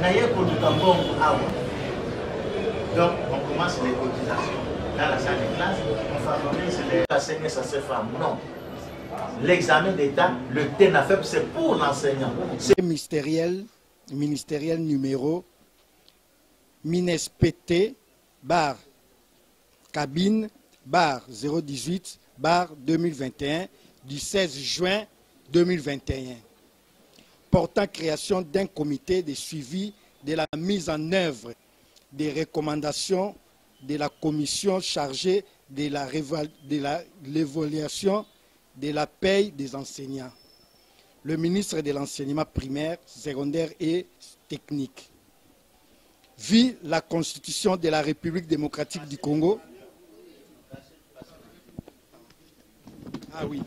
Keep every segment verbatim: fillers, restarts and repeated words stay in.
Donc, on commence les cotisations dans la salle de classe, on favorise les enseignants, ça se fait. Non. L'examen d'État, le T N A F E P, c'est pour l'enseignant. C'est ministériel, ministériel numéro MINESPT, barre cabine, barre zéro dix-huit, barre deux mille vingt et un, du seize juin deux mille vingt et un, portant création d'un comité de suivi de la mise en œuvre des recommandations de la commission chargée de la l'évaluation de la paye des enseignants. Le ministre de l'enseignement primaire, secondaire et technique. Vu la Constitution de la République démocratique du Congo. Ah oui.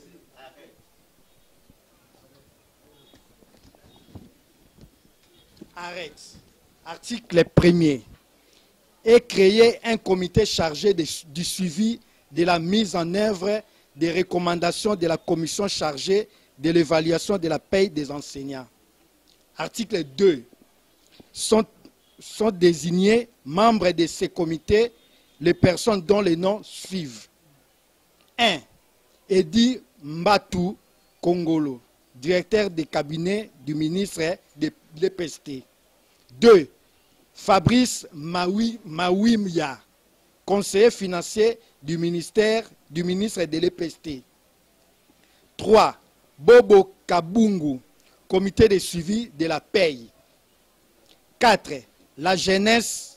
Arrête. Article premier. Et créer un comité chargé de, du suivi de la mise en œuvre des recommandations de la commission chargée de l'évaluation de la paye des enseignants. Article deux. Sont, sont désignés membres de ces comités les personnes dont les noms suivent. un. Edi Mbatu Kongolo, directeur des cabinets du ministre de l'E P S T. deux. Fabrice Maui, Mawimya, conseiller financier du ministère du ministre de l'E P S T. trois. Bobo Kabungu, comité de suivi de la paye. quatre. La jeunesse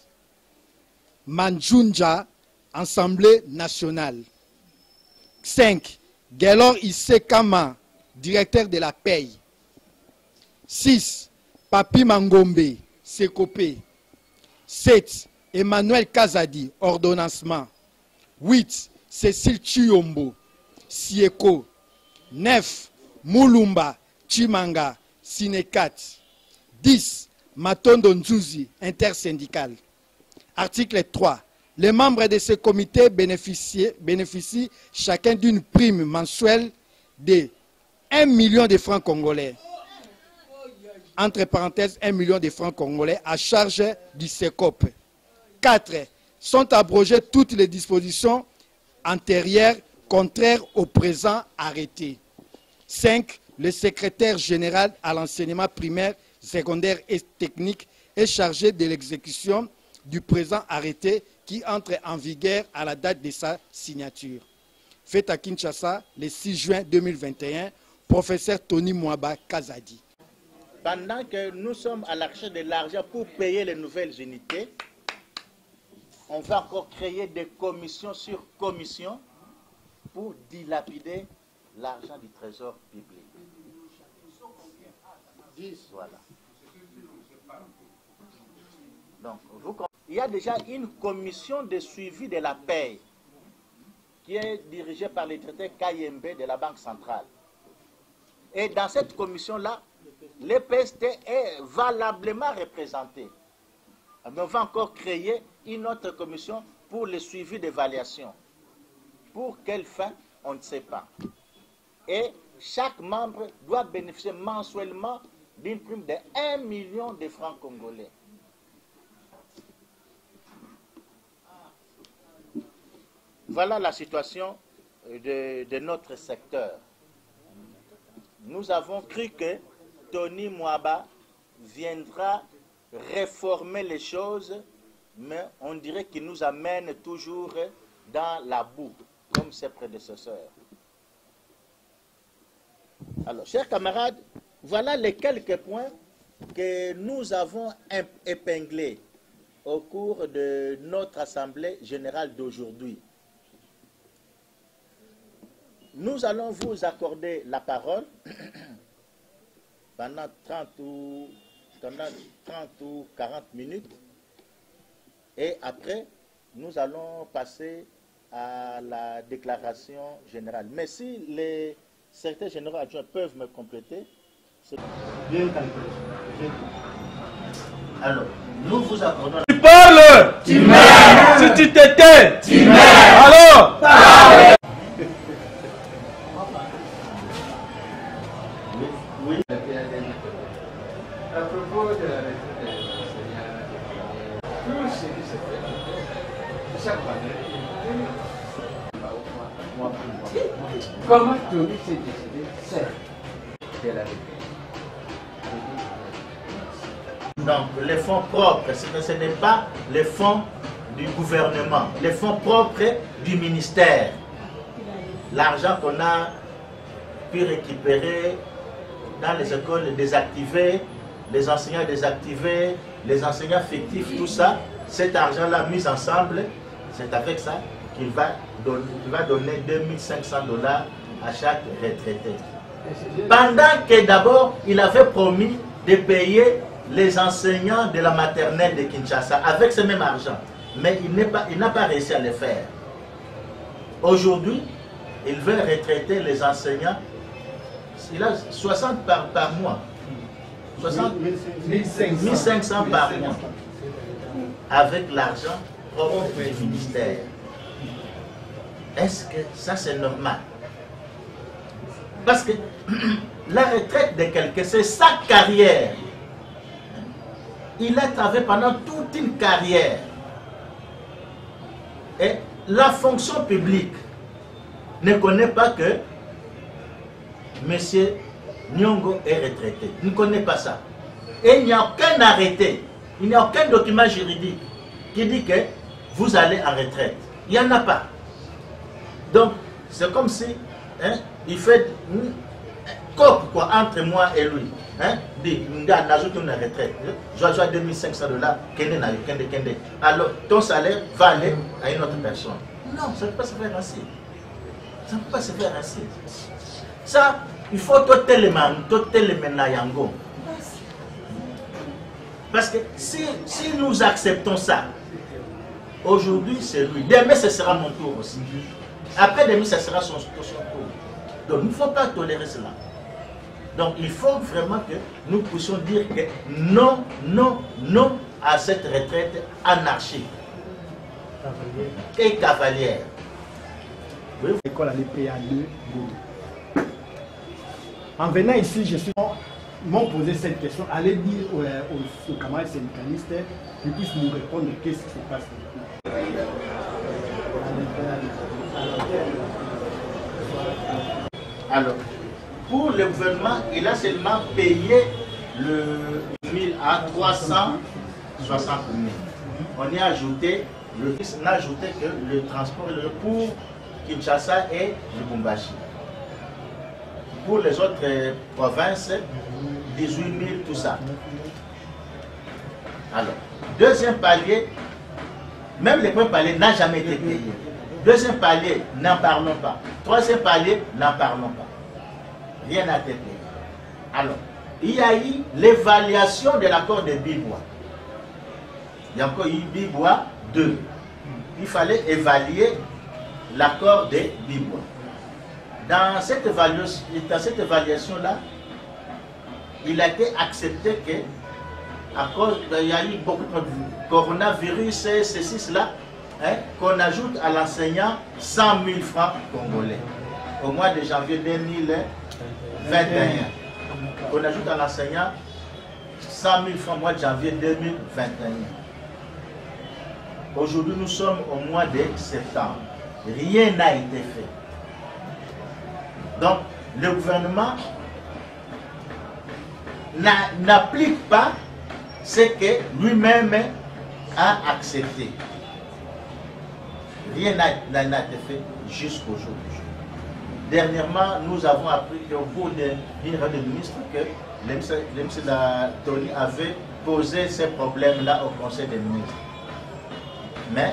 Manjunja, Assemblée nationale. cinq. Gelor Isekama, directeur de la paye. six. Papi Mangombe, Sekopé. sept. Emmanuel Kazadi, ordonnancement. huit. Cécile Chiyombo, Sieko. neuf. Moulumba, Chimanga, Sinekat. dix. Matondo Nzuzi, intersyndical. Article trois. Les membres de ce comité bénéficient, bénéficient chacun d'une prime mensuelle de un million de francs congolais. Entre parenthèses, un million de francs congolais à charge du C E C O P. quatre. Sont abrogées toutes les dispositions antérieures contraires au présent arrêté. cinq. Le secrétaire général à l'enseignement primaire, secondaire et technique est chargé de l'exécution du présent arrêté qui entre en vigueur à la date de sa signature. Fait à Kinshasa le six juin deux mille vingt et un, professeur Tony Mwaba Kazadi. Pendant que nous sommes à la recherche de l'argent pour payer les nouvelles unités, on va encore créer des commissions sur commissions pour dilapider l'argent du trésor public. dix, voilà. Donc, vous comprenez, il y a déjà une commission de suivi de la paye qui est dirigée par le traité Kayembe de la Banque centrale. Et dans cette commission-là, l'E P S T est valablement représenté. Mais on va encore créer une autre commission pour le suivi d'évaluation. Pour quelle fin, on ne sait pas. Et chaque membre doit bénéficier mensuellement d'une prime de un million de francs congolais. Voilà la situation de, de notre secteur. Nous avons cru que Tony Mwaba viendra réformer les choses, mais on dirait qu'il nous amène toujours dans la boue, comme ses prédécesseurs. Alors, chers camarades, voilà les quelques points que nous avons épinglés au cours de notre Assemblée générale d'aujourd'hui. Nous allons vous accorder la parole pendant trente ou, pendant trente ou quarante minutes. Et après, nous allons passer à la déclaration générale. Mais si les secrétaires généraux adjoints peuvent me compléter. Bien calculé. Alors, nous vous accordons... Tu parles, tu meurs. Si tu t'étais, tu meurs. Alors, parle. Oui. À propos de la retraite des enseignants, tout ce qui se fait, chaque année, comment Tony s'est décidé, c'est de la retraite. Donc, les fonds propres, ce n'est pas les fonds du gouvernement, les fonds propres du ministère. L'argent qu'on a pu récupérer dans les écoles désactivées, les enseignants désactivés, les enseignants fictifs, tout ça, cet argent-là mis ensemble, c'est avec ça qu'il va, don qu'il va donner deux mille cinq cents dollars à chaque retraité. Pendant que d'abord, il avait promis de payer les enseignants de la maternelle de Kinshasa avec ce même argent. Mais il n'a pas, il n'a pas réussi à le faire. Aujourd'hui, il veut retraiter les enseignants. Il a soixante par, par mois. soixante, mille cinq cents par mois. Avec l'argent propre du ministère. Est-ce que ça c'est normal? Parce que la retraite de quelqu'un, c'est sa carrière. Il a travaillé pendant toute une carrière. Et la fonction publique ne connaît pas que M. Nyongo est retraité. Il ne connaît pas ça. Et il n'y a aucun arrêté, il n'y a aucun document juridique qui dit que vous allez en retraite. Il n'y en a pas. Donc, c'est comme si hein, il fait une coupe quoi, entre moi et lui. Hein, dit, n'ajoute une retraite. Je dois deux mille cinq cents dollars. Alors, ton salaire va aller à une autre personne. Non, ça ne peut pas se faire ainsi. Ça ne peut pas se faire ainsi. Ça, il faut tout le yango. Parce que si, si nous acceptons ça, aujourd'hui c'est lui. Demain ce sera mon tour aussi. Après demain ce sera son, son tour. Donc il ne faut pas tolérer cela. Donc il faut vraiment que nous puissions dire que non, non, non à cette retraite anarchique et cavalière. Oui. L'école à l'E P A deux. En venant ici, je suis m'ont posé cette question. Allez dire aux, aux, aux camarades syndicalistes qu'ils puissent nous répondre qu'est-ce qui se passe. Alors, pour le gouvernement, il a seulement payé le mille à trois cent soixante mille. On y a ajouté, le fils n'a ajouté que le transport pour Kinshasa et Lubumbashi. Pour les autres provinces, dix-huit mille, tout ça. Alors, deuxième palier, même le premier palier n'a jamais été payé. Deuxième palier, n'en parlons pas. Troisième palier, n'en parlons pas. Rien n'a été payé. Alors, il y a eu l'évaluation de l'accord de Bibois. Il y a encore eu Bibois deux. Il fallait évaluer l'accord de Bibois. Dans cette évaluation, dans cette évaluation-là, il a été accepté que, à cause, il y a eu beaucoup de coronavirus et ceci, cela, hein, qu'on ajoute à l'enseignant cent mille francs congolais au mois de janvier deux mille vingt et un. On ajoute à l'enseignant cent mille francs au mois de janvier deux mille vingt et un. Aujourd'hui, nous sommes au mois de septembre. Rien n'a été fait. Donc, le gouvernement n'applique pas ce que lui-même a accepté. Rien n'a été fait jusqu'aujourd'hui. Dernièrement, nous avons appris qu'au bout d'une réunion de ministres, que le ministre Tony avait posé ces problèmes-là au Conseil des ministres. Mais,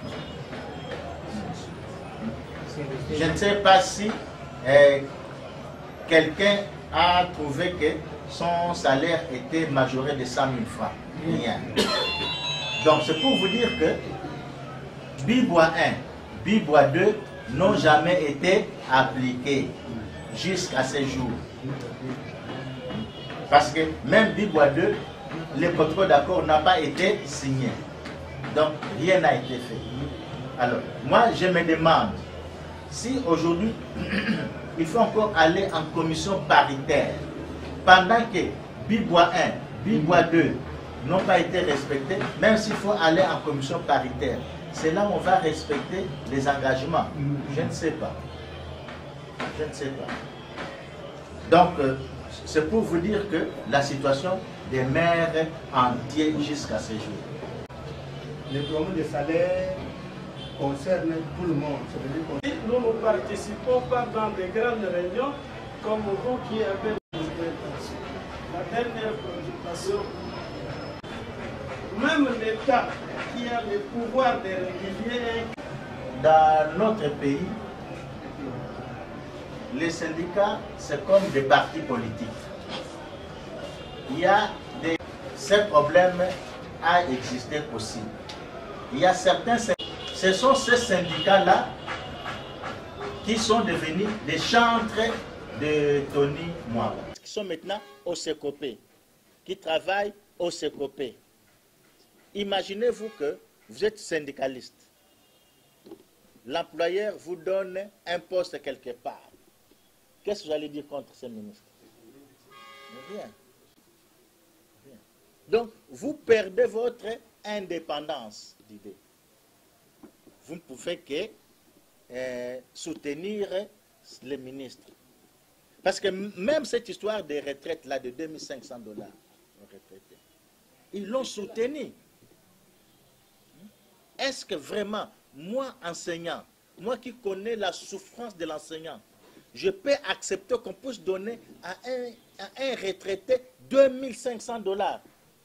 je ne sais pas si eh, quelqu'un a trouvé que son salaire était majoré de cent mille francs. Rien. Donc, c'est pour vous dire que Bibois un, Bibois deux n'ont jamais été appliqués jusqu'à ce jour. Parce que même Bibois deux, le protocole d'accord n'a pas été signé. Donc, rien n'a été fait. Alors, moi, je me demande si aujourd'hui, il faut encore aller en commission paritaire, pendant que Bibois un, Bibois deux n'ont pas été respectés, même s'il faut aller en commission paritaire. C'est là où on va respecter les engagements. Je ne sais pas. Je ne sais pas. Donc, euh, c'est pour vous dire que la situation des maires entiers jusqu'à ce jour. Les problèmes de salaire concernent tout le monde. Si nous ne participons pas dans des grandes réunions, comme vous qui avez la dernière préoccupation, même l'État qui a le pouvoir de régulier. Dans notre pays, les syndicats, c'est comme des partis politiques. Il y a des... Ces problèmes a existé aussi. Il y a certains... Ce sont ces syndicats-là qui sont devenus des chantres de Tony Mwaba. Qui sont maintenant au SECOPE, qui travaillent au SECOPE. Imaginez-vous que vous êtes syndicaliste. L'employeur vous donne un poste quelque part. Qu'est-ce que vous allez dire contre ces ministres? Rien. Rien. Donc, vous perdez votre indépendance d'idée. Vous ne pouvez que euh, soutenir les ministres. Parce que même cette histoire des retraites là de deux mille cinq cents dollars aux retraités, ils l'ont soutenu. Est-ce que vraiment, moi enseignant, moi qui connais la souffrance de l'enseignant, je peux accepter qu'on puisse donner à un, à un retraité deux mille cinq cents dollars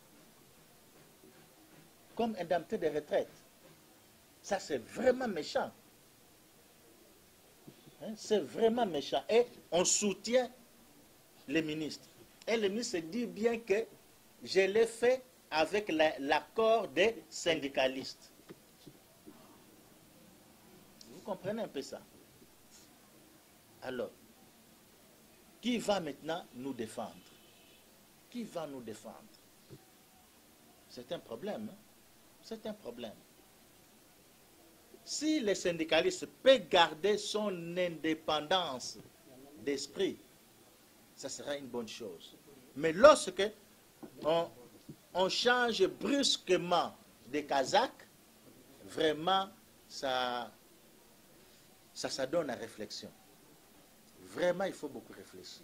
comme indemnité de retraite? Ça, c'est vraiment méchant. Hein? C'est vraiment méchant. Et on soutient les ministres. Et le ministre dit bien que je l'ai fait avec l'accord des syndicalistes. Vous comprenez un peu ça? Alors, qui va maintenant nous défendre? Qui va nous défendre? C'est un problème. Hein? C'est un problème. Si les syndicalistes peuvent garder son indépendance d'esprit, ça sera une bonne chose. Mais lorsque on, on change brusquement des Kazakhs, vraiment, ça, ça, ça donne à réflexion. Vraiment, il faut beaucoup réfléchir.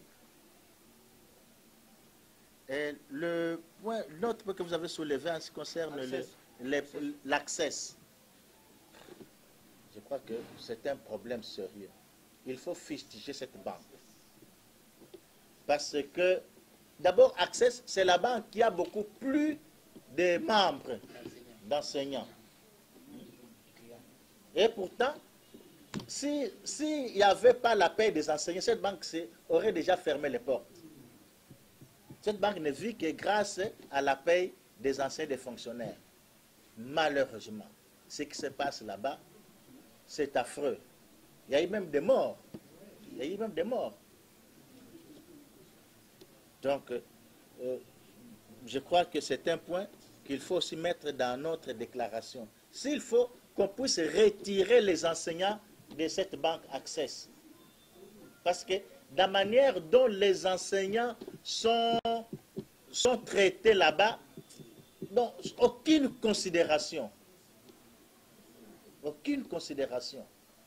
Et le point, l'autre point que vous avez soulevé en ce qui concerne l'accès. Je crois que c'est un problème sérieux. Il faut fustiger cette banque. Parce que, d'abord, Access, c'est la banque qui a beaucoup plus de membres d'enseignants. Et pourtant, s'il si n'y avait pas la paix des enseignants, cette banque aurait déjà fermé les portes. Cette banque ne vit que grâce à la paix des enseignants et des fonctionnaires. Malheureusement, ce qui se passe là-bas, c'est affreux. Il y a eu même des morts. Il y a eu même des morts. Donc, euh, je crois que c'est un point qu'il faut aussi mettre dans notre déclaration. S'il faut qu'on puisse retirer les enseignants de cette banque Access. Parce que la manière dont les enseignants sont, sont traités là-bas, donc aucune considération. Aucune considération.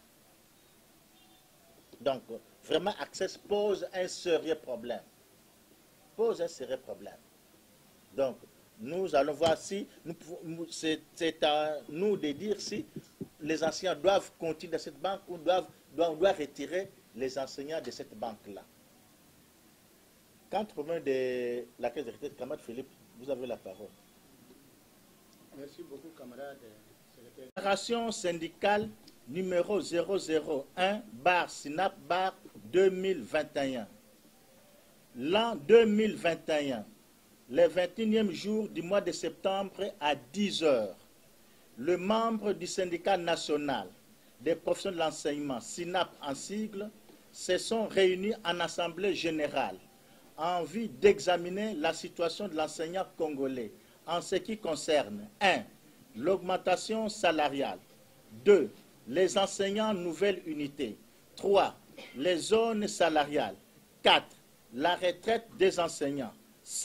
Donc, vraiment, Access pose un sérieux problème. Pose un sérieux problème. Donc, nous allons voir si, c'est à nous de dire si les enseignants doivent continuer dans cette banque ou doivent, doivent, doivent retirer les enseignants de cette banque-là. Quant au problème de la caisse de retraite, camarade Philippe, vous avez la parole. Merci beaucoup, camarade. Déclaration syndicale numéro zéro zéro un barre SYNAP barre deux mille vingt et un. L'an deux mille vingt et un, le vingt et unième jour du mois de septembre à dix heures, le membre du syndicat national des professions de l'enseignement, SYNAP en sigle, se sont réunis en assemblée générale en vue d'examiner la situation de l'enseignant congolais en ce qui concerne un l'augmentation salariale, deux les enseignants nouvelles unités, trois les zones salariales, quatre la retraite des enseignants, cinq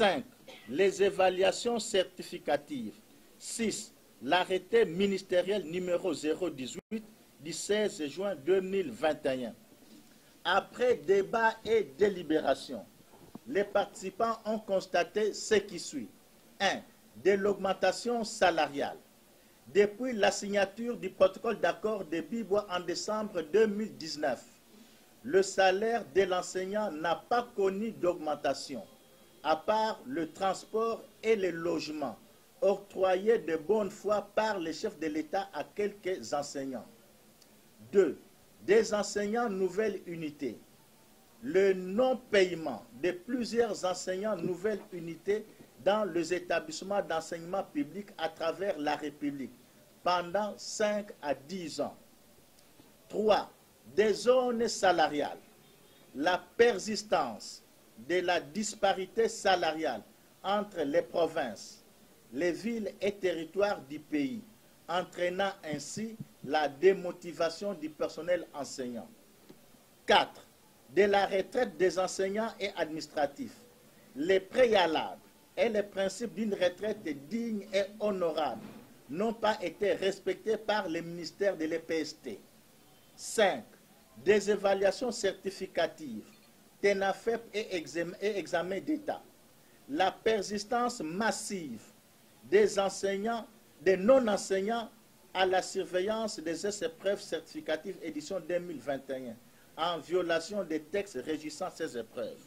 les évaluations certificatives. six. L'arrêté ministériel numéro zéro dix-huit du seize juin deux mille vingt et un. Après débat et délibération, les participants ont constaté ce qui suit. un. De l'augmentation salariale. Depuis la signature du protocole d'accord de Bibois en décembre deux mille dix-neuf, le salaire de l'enseignant n'a pas connu d'augmentation, à part le transport et le logement, octroyés de bonne foi par les chefs de l'État à quelques enseignants. deux. Des enseignants nouvelle unité. Le non-paiement de plusieurs enseignants nouvelle unité dans les établissements d'enseignement public à travers la République pendant cinq à dix ans. trois. Des zones salariales. La persistance de la disparité salariale entre les provinces, les villes et territoires du pays, entraînant ainsi la démotivation du personnel enseignant. quatre. De la retraite des enseignants et administratifs. Les préalables et les principes d'une retraite digne et honorable n'ont pas été respectés par le ministère de l'E P S T. cinq. Des évaluations certificatives, TENAFEP et examen d'État. La persistance massive des enseignants, des non-enseignants à la surveillance des épreuves certificatives édition deux mille vingt et un, en violation des textes régissant ces épreuves.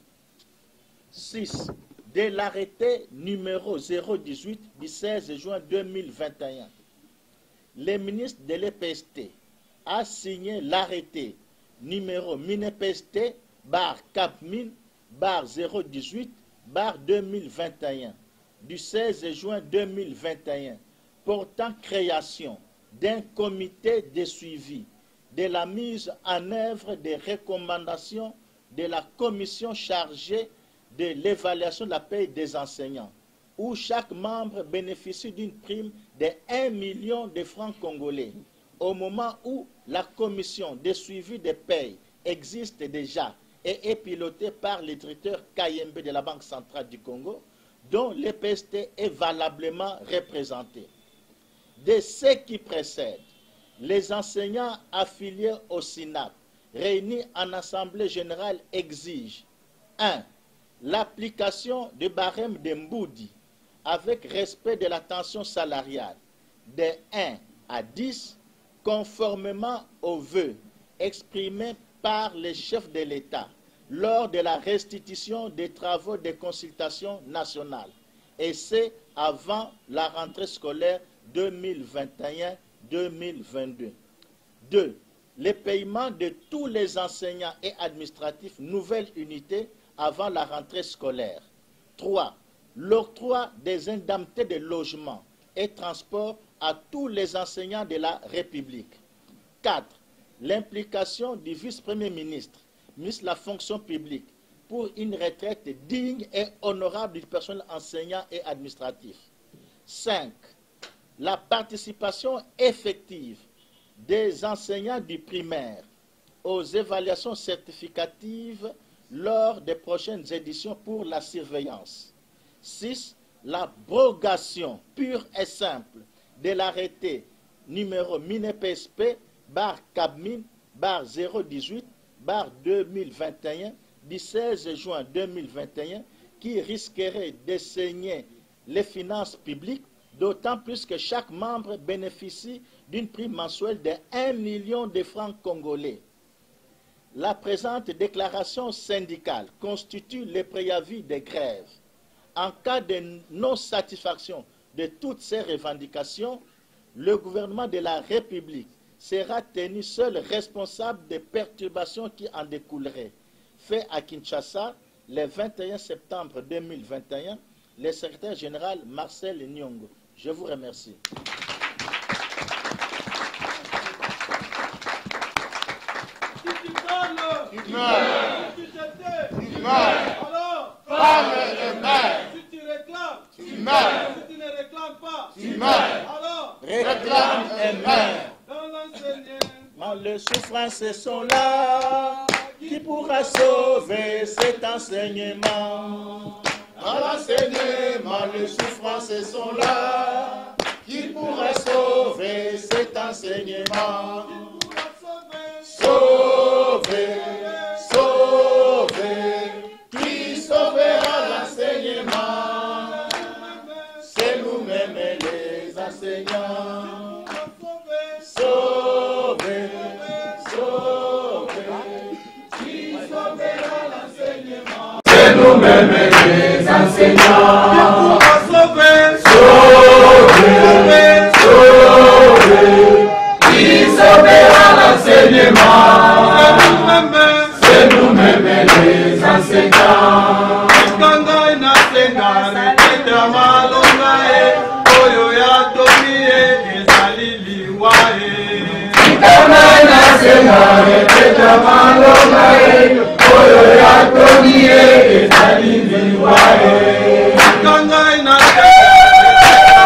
six. De l'arrêté numéro zéro dix-huit du seize juin deux mille vingt et un, le ministre de l'E P S T a signé l'arrêté numéro MINEPST bar CAPMIN bar zéro dix-huit bar deux mille vingt et un du seize juin deux mille vingt et un portant création d'un comité de suivi de la mise en œuvre des recommandations de la commission chargée de l'évaluation de la paie des enseignants, où chaque membre bénéficie d'une prime de un million de francs congolais, au moment où la commission de suivi des paies existe déjà et est pilotée par le directeur Kayembe de la Banque centrale du Congo, dont l'E P S T est valablement représenté. De ce qui précède, les enseignants affiliés au S I N A P réunis en Assemblée générale exigent un. L'application du barème de Mboudi avec respect de la tension salariale de un à dix, conformément aux vœux exprimés par les chefs de l'État lors de la restitution des travaux de consultation nationale, et c'est avant la rentrée scolaire deux mille vingt et un deux mille vingt-deux. deux. Le paiement de tous les enseignants et administratifs nouvelles unités avant la rentrée scolaire. trois. L'octroi des indemnités de logement et transport à tous les enseignants de la République. quatre. L'implication du vice-premier ministre, ministre de la fonction publique, pour une retraite digne et honorable du personnel enseignant et administratif. cinq. La participation effective des enseignants du primaire aux évaluations certificatives lors des prochaines éditions pour la surveillance. six. L'abrogation pure et simple de l'arrêté numéro MINEPSP bar CAPMIN bar zéro dix-huit bar deux mille vingt et un du seize juin deux mille vingt et un qui risquerait de saigner les finances publiques, d'autant plus que chaque membre bénéficie d'une prime mensuelle de un million de francs congolais. La présente déclaration syndicale constitue le préavis de grève. En cas de non-satisfaction de toutes ces revendications, le gouvernement de la République sera tenu seul responsable des perturbations qui en découleraient. Fait à Kinshasa, le vingt et un septembre deux mille vingt et un, le secrétaire général Marcel Nyongo. Je vous remercie. Alors, Femme et mère, si tu réclames, tu meurs. si tu ne réclames pas, Tu meurs. alors, Réclame et meurs. dans l'enseignement, Les souffrances sont là. Qui pourra sauver cet enseignement? Dans l'enseignement, Seulement les souffrances sont là, qui pourrait sauver cet enseignement. Sauver, sauver, qui sauvera l'enseignement? C'est nous-mêmes les enseignants. Sauver, sauver, qui sauvera l'enseignement? C'est nous-mêmes les enseignants. Sauver, sauver, sauver, qui sauvera l'enseignement? C'est nous-mêmes les enseignants. Kanga inasenga repeta malonga e oyo ya tomie ezali liwae. Kanga inasenga repeta malonga e oyo ya tomie ezali liwae. Kanga inasenga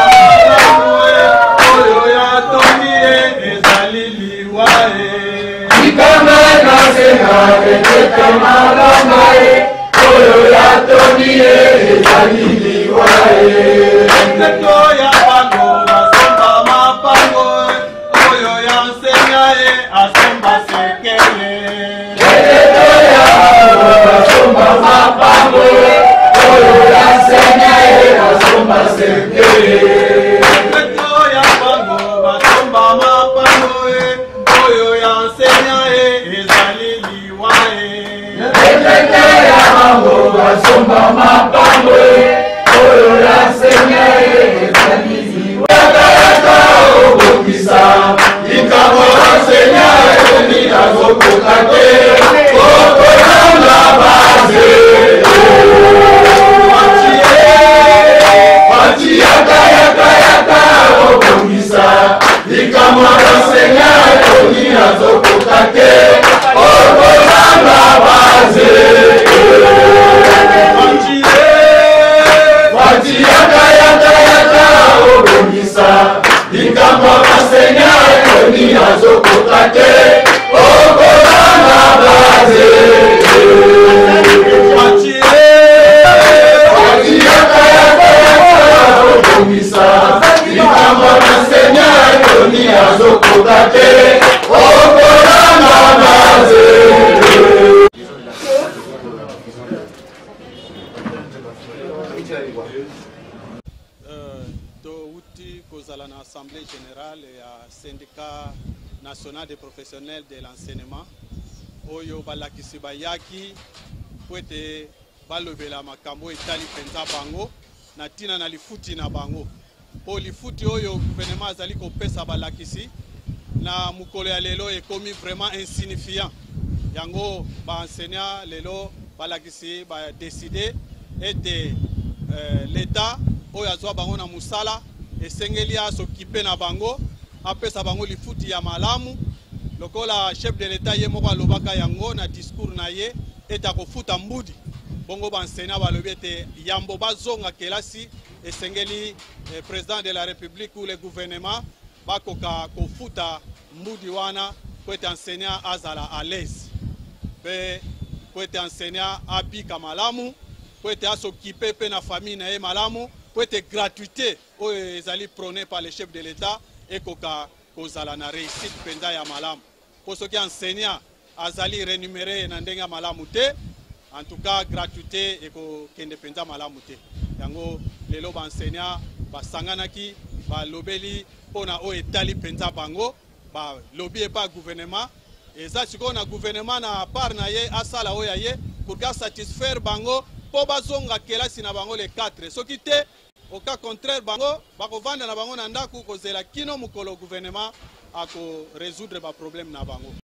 oyo ya tomie ezali liwae. Kanga inasenga repeta malonga e oyo ya tomie ezali liwae. Ekleto ya pango asomba mapango oyo ya nsenya e asomba sekele. Ekleto ya pango asomba mapango oyo ya nsenya e asomba sekele. Ekleto ya pango asomba mapango oyo ya nsenya e ezali liwae. Ekleto ya pango asomba mapango oyo ya nsenya e ezali liwae. Yakayaka obokisa likambo nsenya e ni azokoka te okozanga baze. Pati yakayaka obokisa likambo nsenya e ni azokoka te okozanga baze. Pati yakayaka obokisa likambo nsenya e ni azokoka te okozanga baze. Pati yakayaka obokisa likambo nsenya e ni azokoka te okozanga baze. à l'Assemblée générale et à syndicat national des professionnels de l'enseignement oyo balakisi bayaki kwete balobela makambo etali penza bango na tina na lifuti na bango po lifuti oyo gouvernement azali kopesa balakisi na mukolo ya lelo ekomi vraiment insignifiant yango ba enseignant lelo balakisi ba décider ete euh, l'état oyo azwa bango na musala esengeli s'occuper na bango apesa bango lifuti ya malamu lokola chef de l'état ye moko alobaka yango na discours na ye eta kofuta mbudi bongo bansena balobi ete yambo bazonga kelasi esengeli eh, président de la république ou le gouvernement bakoka kofuta mbudi wana kwete enseignant azala à l'aise pe kwete enseignant abika malamu kwete s'occuper pe na famille na ye malamu kwete gratuité oyo ezali prôné par le chef de l'état et koka kozala na réussite penza ya malamu pour soki enseignant azali rémunéré na ndenge malamu te en tout cas gratuité eko kende penza malamu te yango lelo ba enseignant basanganaki balobeli pona oyo etali penza bango ba lobi epa gouvernement eza sikoyo na gouvernement na part na ye asala oyo ya ye pour ga satisfaire bango po bazonga kelasi na bango le quatre soki te au cas contraire bango bakovanda na bango na ndaku kozela kino mukolo gouvernement ako résoudre ba problème na bango.